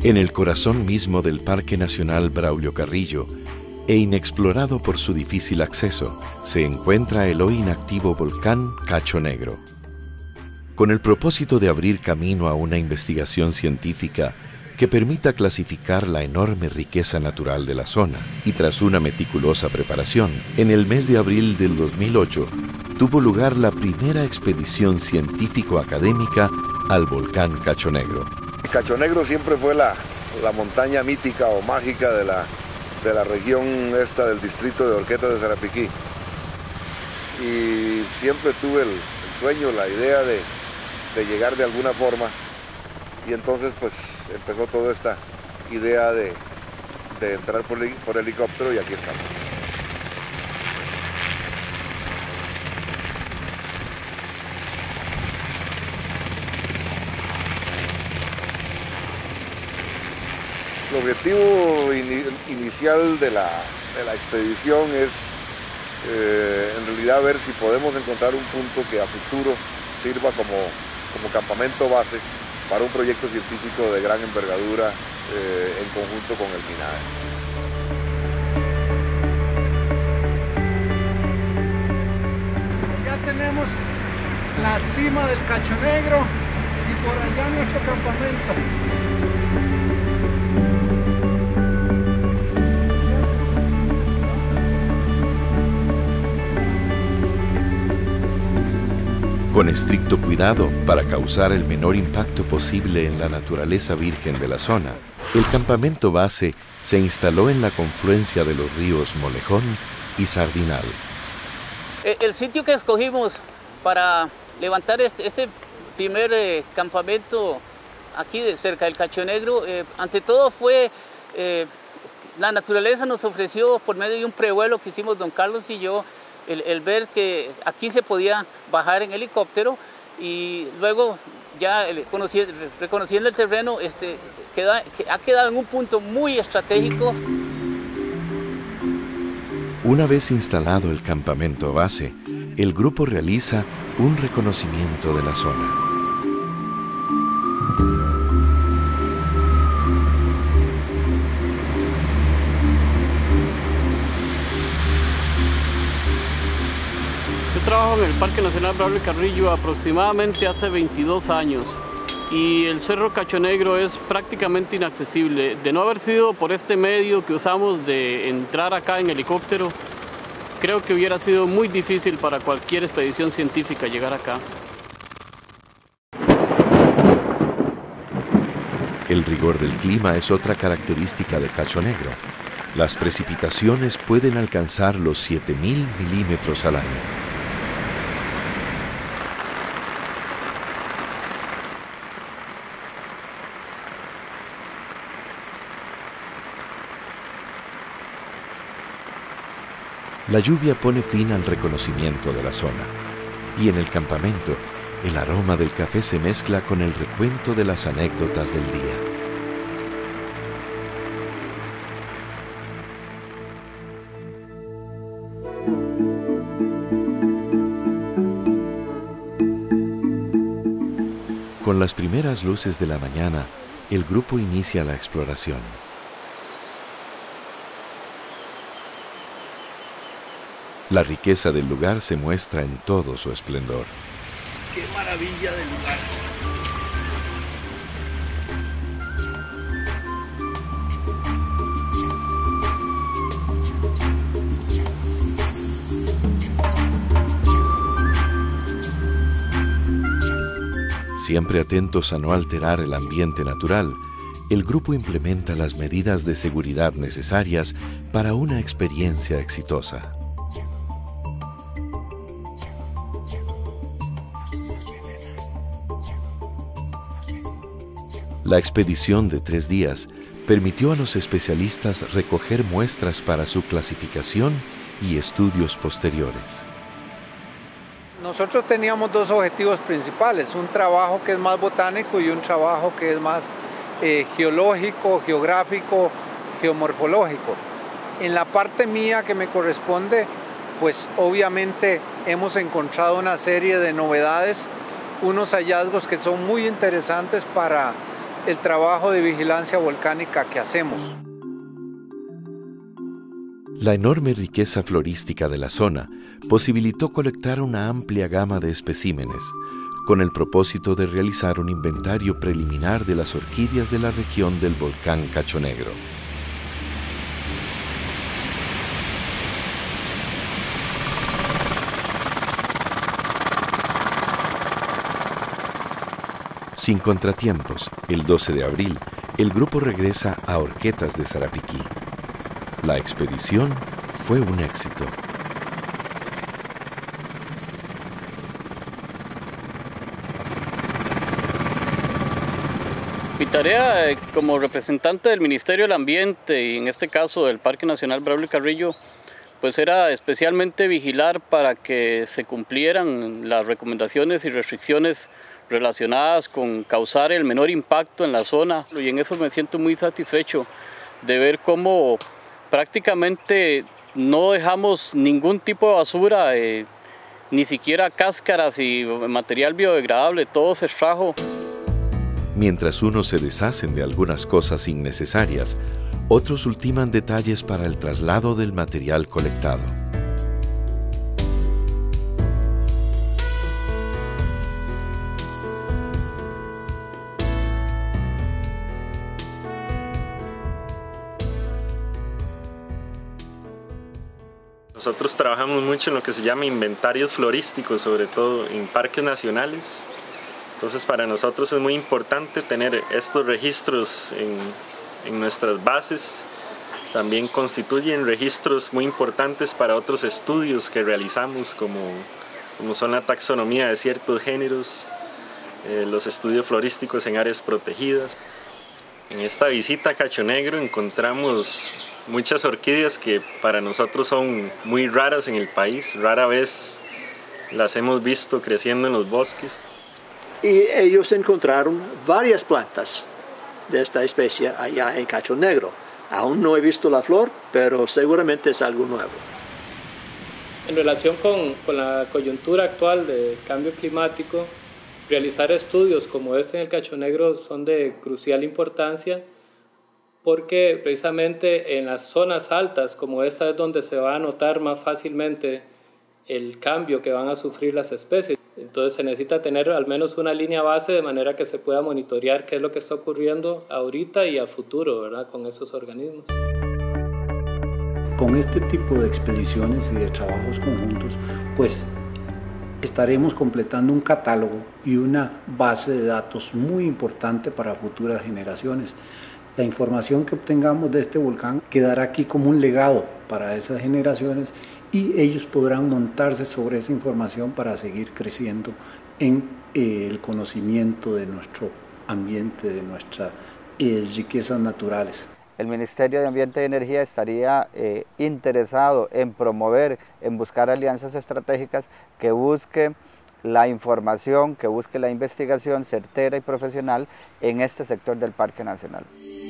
En el corazón mismo del Parque Nacional Braulio Carrillo, e inexplorado por su difícil acceso, se encuentra el hoy inactivo volcán Cacho Negro. Con el propósito de abrir camino a una investigación científica que permita clasificar la enorme riqueza natural de la zona, y tras una meticulosa preparación, en el mes de abril del 2008, tuvo lugar la primera expedición científico-académica al volcán Cacho Negro. Cacho Negro siempre fue la montaña mítica o mágica de la región esta del distrito de Horquetas de Sarapiquí. Y siempre tuve el sueño, la idea de llegar de alguna forma. Y entonces pues empezó toda esta idea de entrar por helicóptero y aquí estamos. El objetivo inicial de la expedición es en realidad ver si podemos encontrar un punto que a futuro sirva como campamento base para un proyecto científico de gran envergadura en conjunto con el MINAE. Ya tenemos la cima del Cacho Negro y por allá nuestro campamento. Con estricto cuidado para causar el menor impacto posible en la naturaleza virgen de la zona, el campamento base se instaló en la confluencia de los ríos Molejón y Sardinal. El sitio que escogimos para levantar este primer campamento aquí cerca del Cacho Negro, ante todo fue la naturaleza nos ofreció por medio de un prevuelo que hicimos don Carlos y yo, el ver que aquí se podía bajar en helicóptero y luego ya reconociendo el terreno ha quedado en un punto muy estratégico. Una vez instalado el campamento base, el grupo realiza un reconocimiento de la zona. Trabajo en el Parque Nacional Braulio Carrillo aproximadamente hace 22 años y el Cerro Cacho Negro es prácticamente inaccesible. De no haber sido por este medio que usamos de entrar acá en helicóptero, creo que hubiera sido muy difícil para cualquier expedición científica llegar acá. El rigor del clima es otra característica de Cacho Negro. Las precipitaciones pueden alcanzar los 7.000 milímetros al año. La lluvia pone fin al reconocimiento de la zona, y en el campamento, el aroma del café se mezcla con el recuento de las anécdotas del día. Con las primeras luces de la mañana, el grupo inicia la exploración. La riqueza del lugar se muestra en todo su esplendor. ¡Qué maravilla de lugar! Siempre atentos a no alterar el ambiente natural, el grupo implementa las medidas de seguridad necesarias para una experiencia exitosa. La expedición de 3 días permitió a los especialistas recoger muestras para su clasificación y estudios posteriores. Nosotros teníamos 2 objetivos principales, un trabajo que es más botánico y un trabajo que es más geológico, geográfico, geomorfológico. En la parte mía que me corresponde, pues obviamente hemos encontrado una serie de novedades, unos hallazgos que son muy interesantes para el trabajo de vigilancia volcánica que hacemos. La enorme riqueza florística de la zona posibilitó colectar una amplia gama de especímenes, con el propósito de realizar un inventario preliminar de las orquídeas de la región del volcán Cacho Negro. Sin contratiempos, el 12 de abril, el grupo regresa a Horquetas de Sarapiquí. La expedición fue un éxito. Mi tarea como representante del Ministerio del Ambiente y en este caso del Parque Nacional Braulio Carrillo, pues era especialmente vigilar para que se cumplieran las recomendaciones y restricciones relacionadas con causar el menor impacto en la zona, y en eso me siento muy satisfecho de ver cómo prácticamente no dejamos ningún tipo de basura, ni siquiera cáscaras y material biodegradable, todo se extrajo. Mientras unos se deshacen de algunas cosas innecesarias, otros ultiman detalles para el traslado del material colectado. Nosotros trabajamos mucho en lo que se llama inventarios florísticos, sobre todo en parques nacionales. Entonces para nosotros es muy importante tener estos registros en nuestras bases. También constituyen registros muy importantes para otros estudios que realizamos, como son la taxonomía de ciertos géneros, los estudios florísticos en áreas protegidas. En esta visita a Cacho Negro encontramos muchas orquídeas que para nosotros son muy raras en el país. Rara vez las hemos visto creciendo en los bosques. Y ellos encontraron varias plantas de esta especie allá en Cacho Negro. Aún no he visto la flor, pero seguramente es algo nuevo. En relación con la coyuntura actual de cambio climático, realizar estudios como este en el Cacho Negro son de crucial importancia, porque precisamente en las zonas altas como esta es donde se va a notar más fácilmente el cambio que van a sufrir las especies. Entonces se necesita tener al menos una línea base de manera que se pueda monitorear qué es lo que está ocurriendo ahorita y a futuro, ¿verdad?, con esos organismos. Con este tipo de expediciones y de trabajos conjuntos, pues estaremos completando un catálogo y una base de datos muy importante para futuras generaciones. La información que obtengamos de este volcán quedará aquí como un legado para esas generaciones y ellos podrán montarse sobre esa información para seguir creciendo en el conocimiento de nuestro ambiente, de nuestras riquezas naturales. El Ministerio de Ambiente y Energía estaría interesado en promover, en buscar alianzas estratégicas que busque la información, que busque la investigación certera y profesional en este sector del Parque Nacional.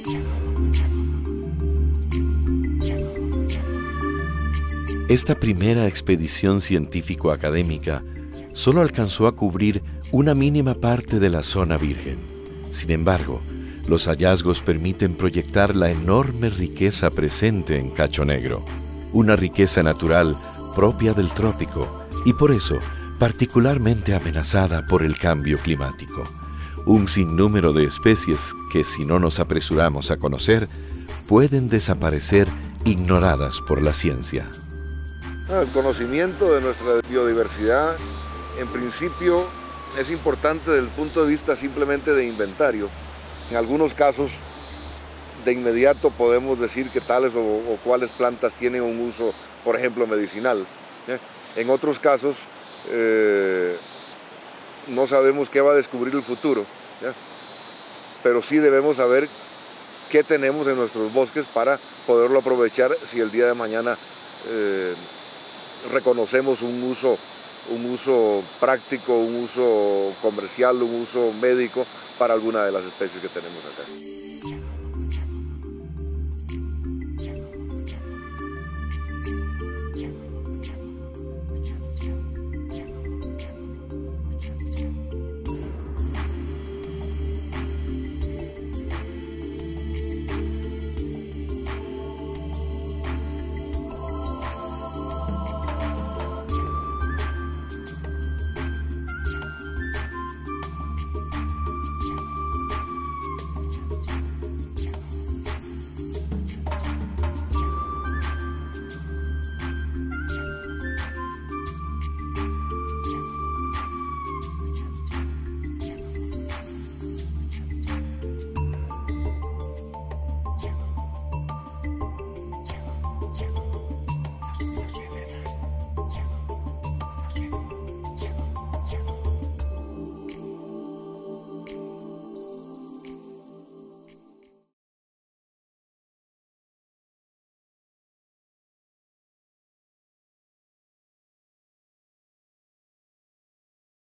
Esta primera expedición científico-académica solo alcanzó a cubrir una mínima parte de la zona virgen. Sin embargo, los hallazgos permiten proyectar la enorme riqueza presente en Cacho Negro, una riqueza natural propia del trópico y por eso particularmente amenazada por el cambio climático. Un sinnúmero de especies que, si no nos apresuramos a conocer, pueden desaparecer ignoradas por la ciencia. El conocimiento de nuestra biodiversidad, en principio, es importante desde el punto de vista simplemente de inventario. En algunos casos, de inmediato podemos decir que tales o cuáles plantas tienen un uso, por ejemplo, medicinal. En otros casos, no sabemos qué va a descubrir el futuro, pero sí debemos saber qué tenemos en nuestros bosques para poderlo aprovechar si el día de mañana reconocemos un uso práctico, un uso comercial, un uso médico para alguna de las especies que tenemos acá.